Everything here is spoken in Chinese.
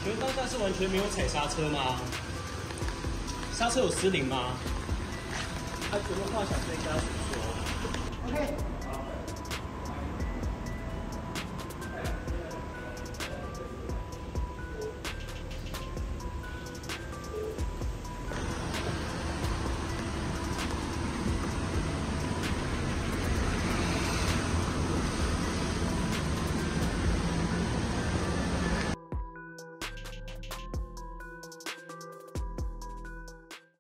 请问当下是完全没有踩刹车吗？刹车有失灵吗？他有没有话想对家属说 OK。